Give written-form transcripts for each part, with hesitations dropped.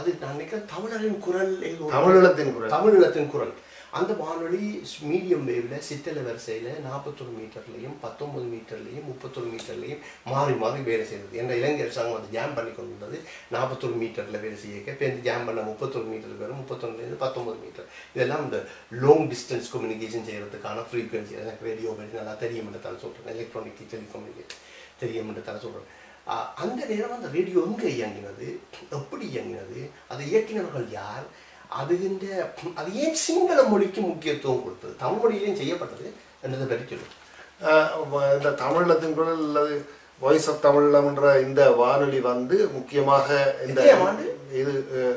அது நான் நினைக்கிறேன் தமிழரின் குரல், தமிழீழத்தின் குரல். அந்த வானொலி மீடியம் வேவ்ல சிற்றலை வரிசையில் 41 மீட்டர்லையும் 19 மீட்டர்லையும் 31 மீட்டர்லையும் மாறி மாறி வேலை செய்தது. என்ற இலங்கை அரசாங்கம் வந்து ஜாம் பண்ணி கொண்டு வந்தது 41 மீட்டரில் வேலை செய்ய. இப்போ இந்த ஜாம் பண்ண 31 மீட்டருக்கு வரும், 31 19 மீட்டர். இதெல்லாம் இந்த லாங் டிஸ்டன்ஸ் கம்யூனிகேஷன் செய்கிறதுக்கான ஃப்ரீக்வன்சி. எனக்கு ரேடியோ நல்லா தெரியும் என்று தான் சொல்கிறேன், எலக்ட்ரானிக் டெலிகம்யூனிகேஷன் தெரியும் என்று தான் சொல்கிறேன். அந்த நேரம் அந்த ரேடியோ எங்கே இயங்கினது, எப்படி இயங்கினது, அதை இயக்கினவர்கள் யார், அது ஏன் சிங்கள மொழிக்கு முக்கியத்துவம் கொடுத்தது, தமிழ் மொழியிலையும் செய்யப்பட்டது என்றதை பற்றி சொல்லுவோம். இந்த தமிழத்தின் குரல் அல்லது வாய்ஸ் ஆஃப் தமிழம் என்ற இந்த வானொலி வந்து முக்கியமாக இந்த இது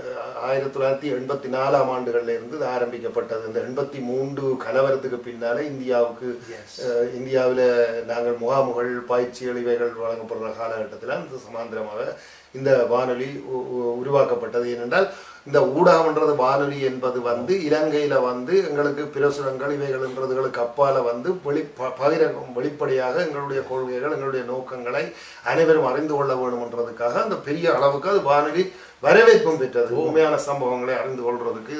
1984 ஆண்டுகள்ல இருந்து ஆரம்பிக்கப்பட்டது. இந்த 83 கலவரத்துக்கு பின்னாலே இந்தியாவில் நாங்கள் முகாமுகள் பயிற்சிகள் இவைகள் வழங்கப்படுற காலகட்டத்தில் அந்த சமாந்திரமாக இந்த வானொலி உருவாக்கப்பட்டது. ஏனென்றால் இந்த ஊடகம்ன்றது வானொலி என்பது வந்து இலங்கையில வந்து எங்களுக்கு பிரசுரங்கள் இவைகள் என்றதுகளுக்கு அப்பால வந்து வெளிப்படையாக எங்களுடைய கொள்கைகள் எங்களுடைய நோக்கங்களை அனைவரும் அறிந்து கொள்ள வேண்டும் என்றதுக்காக அந்த பெரிய அளவுக்கு அது வானொலி வரவேற்பும் பெற்றது. உண்மையான சம்பவங்களை அறிந்து கொள்றதுக்கு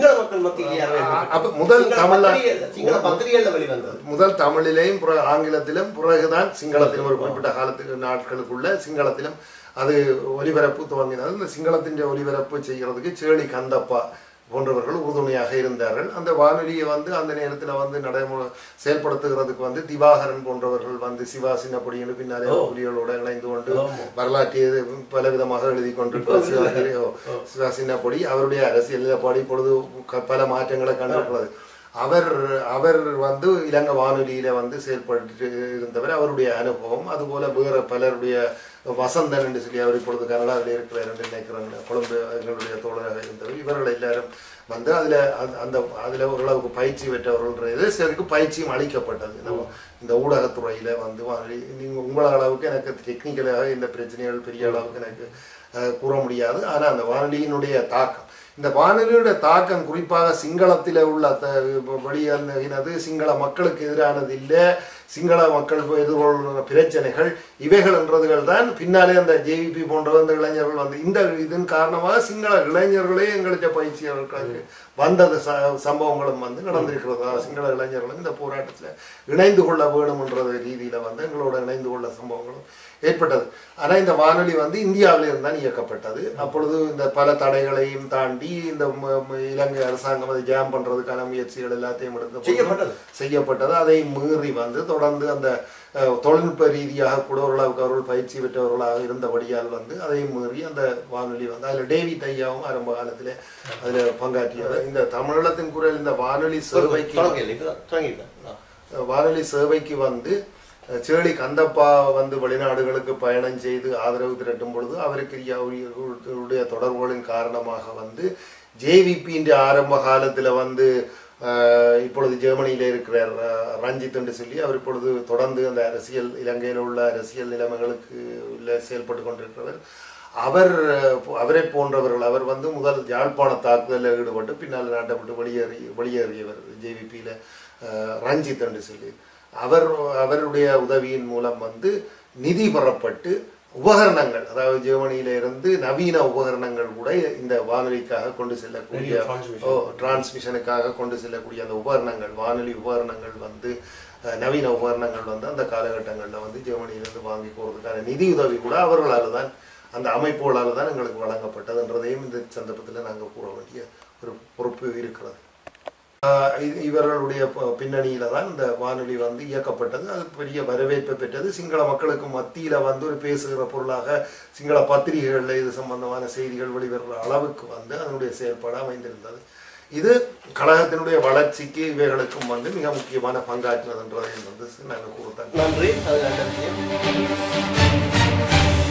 முதல் தமிழிலேயும் ஆங்கிலத்திலும் பிறகுதான் சிங்களத்திலும் ஒரு குறிப்பிட்ட காலத்துக்கு நாட்களுக்குள்ள சிங்களத்திலும் அது ஒலிபரப்பு துவங்கினது. இந்த சிங்களத்தின் ஒலிபரப்பு செய்கிறதுக்கு சேளி கந்தப்பா போன்றவர்கள் உறுதுணையாக இருந்தார்கள். அந்த வானொலியை வந்து அந்த நேரத்தில் வந்து நடைமுறை செயல்படுத்துகிறதுக்கு வந்து திவாகரன் போன்றவர்கள் வந்து சிவா சின்னப்பொடின்னு பின்னாலே புலிகளோட இணைந்து கொண்டு வரலாற்றை பல விதமாக எழுதி கொண்டிருக்கிறார். சிவா சின்னப்பொடி அவருடைய அரசியல் நிலைப்பாடு இப்பொழுது பல மாற்றங்களை கண்டிருக்கிறது. அவர் வந்து இலங்கை வானொலியில வந்து செயல்பட்டு இருந்தவர். அவருடைய அனுபவம் அதுபோல வேற பலருடைய வசந்தன் என்று சொல்லி அவர் இப்பொழுது கனடாவில் இருக்கிறார் என்று நினைக்கிறாங்க, கொழும்பு எங்களுடைய தோழராக இருந்தவர். இவர்கள் எல்லாரும் வந்து அதுல ஓரளவுக்கு பயிற்சி பெற்றவர்கள் சிலருக்கு பயிற்சியும் அளிக்கப்பட்டது. நம்ம இந்த ஊடகத்துறையில வந்து வானொலி நீங்க உங்கள அளவுக்கு எனக்கு டெக்னிக்கலாக இந்த பிரச்சனைகள் பெரிய அளவுக்கு எனக்கு கூற முடியாது. ஆனா அந்த வானொலியினுடைய தாக்கம், இந்த வானொலியுடைய தாக்கம் குறிப்பாக சிங்களத்தில் உள்ள வெளியானது சிங்கள மக்களுக்கு எதிரானது இல்லை, சிங்கள மக்கள் எதிர்கொள்கிற பிரச்சனைகள் இவைகள் என்றதுகள் தான் பின்னாலே அந்த ஜேவிபி போன்ற அந்த இளைஞர்கள் வந்து இந்த இதன் காரணமாக சிங்கள இளைஞர்களே எங்களுடைய பயிற்சியாளர்களுக்கு வந்தது சம்பவங்களும் வந்து நடந்திருக்கிறது. சிங்கள இளைஞர்களும் இந்த போராட்டத்தில் இணைந்து கொள்ள வேணும் என்ற ரீதியில வந்து எங்களோட இணைந்து கொள்ள சம்பவங்களும் ஏற்பட்டது. ஆனா இந்த வானொலி வந்து இந்தியாவில இருந்தான் இயக்கப்பட்டது. அப்பொழுது இந்த பல தடைகளையும் தாண்டி இந்த இலங்கை அரசாங்கம் அதை ஜாம் பண்றதுக்கான முயற்சிகள் எல்லாத்தையும் எடுத்து செய்யப்பட்டது. அதை மீறி வந்து தொடர்ந்து அந்த தொழில்நுட்ப ரீதியாக கூட ஓரளவுக்கு அவர்கள் பயிற்சி பெற்றவர்களாக இருந்தபடியால் வந்து அதையும் மீறி அந்த வானொலி வந்து அதுல டேவிட் ஐயாவும் ஆரம்ப காலத்திலே அதுல பங்காற்றியவர். இந்த தமிழீழத்தின் குரல் இந்த வானொலி சேவைக்கு வந்து சேளி கந்தப்பா வந்து வெளிநாடுகளுக்கு பயணம் செய்து ஆதரவு திரட்டும் பொழுது அவருக்கு தொடர்புகளின் காரணமாக வந்து ஜேவிபியின் ஆரம்ப காலத்துல வந்து இப்பொழுது ஜெர்மனியில இருக்கிறார் ரஞ்சித் என்று சொல்லி அவர் இப்பொழுது தொடர்ந்து அந்த அரசியல் இலங்கையில் உள்ள அரசியல் நிலைமைகளுக்கு செயல்பட்டு கொண்டிருக்கிறவர். அவரை போன்றவர்கள் அவர் வந்து முதல் யாழ்ப்பாண தாக்குதலில் ஈடுபட்டு பின்னால் நாட்டை விட்டு வெளியேறியவர் ஜேவிபியில ரஞ்சித் என்று சொல்லி அவருடைய உதவியின் மூலம் வந்து நிதி பெறப்பட்டு உபகரணங்கள், அதாவது ஜெர்மனியில இருந்து நவீன உபகரணங்கள் கூட இந்த வானொலிக்காக கொண்டு செல்லக்கூடிய டிரான்ஸ்மிஷனுக்காக கொண்டு செல்லக்கூடிய அந்த உபகரணங்கள் வானொலி உபகரணங்கள் வந்து நவீன உபகரணங்கள் வந்து அந்த காலகட்டங்களில் வந்து ஜெர்மனியிலிருந்து வாங்கி போறதுக்கான நிதி உதவி கூட அவர்களால் தான் அந்த அமைப்புகளால் தான் எங்களுக்கு வழங்கப்பட்டதுன்றதையும் இந்த சந்தர்ப்பத்தில் நாங்கள் கூற வேண்டிய ஒரு பொறுப்பு இருக்கிறது. இவர்களுடைய பின்னணியில தான் இந்த வானொலி வந்து இயக்கப்பட்டது. அது பெரிய வரவேற்பை பெற்றது. சிங்கள மக்களுக்கு மத்தியில வந்து ஒரு பேசுகிற பொருளாக சிங்கள பத்திரிகைகள்ல இது சம்பந்தமான செய்திகள் வெளிவருகிற அளவுக்கு வந்து அதனுடைய செயல்பாடு அமைந்திருந்தது. இது கழகத்தினுடைய வளர்ச்சிக்கு இவைகளுக்கும் வந்து மிக முக்கியமான பங்காற்றினதுன்றதை வந்து நாங்கள் கூறுத்தோம். நன்றி.